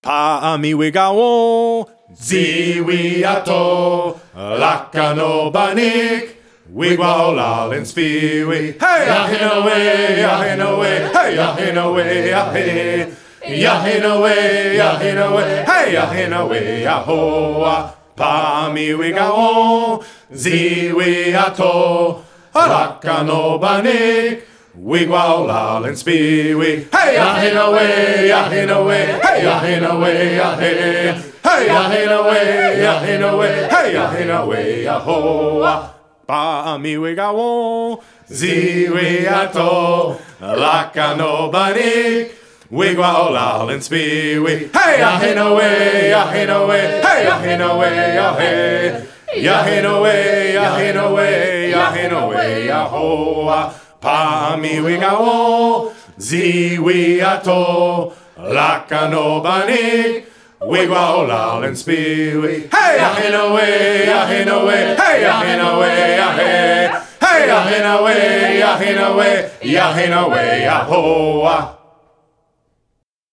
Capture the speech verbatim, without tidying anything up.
Pa'ami wigawon, ziwiato, laka banik, wigwalal and spiwi. Hey, yahin away, yahin away, hey, yahin away, yahin. Yahin away, yahin away, hey, yahin away, yahoa. Pa'ami wigawon, ziwiato, laka banik, wigwalal and spiwi. Hey, yahin away, yahin away, hey, yahin away, yahin. Hey, yahin away, yahin away, hey, yahin away, yahoa. Pa'ami wigawon, ziwiato, laka banik, wigwalal and spiwi. Hey, yahin away, yahin away, hey, yahin away, yahin. Yahin away, yahin away, yahin away, yahoa. Pa'ami wigawon, ziwiato, laka banik, wigwalal and spiwi. Hey, yahin away, yahin away, hey, yahin away, yahin. Hey, yahin away, yahin away, yahin away, yahoa.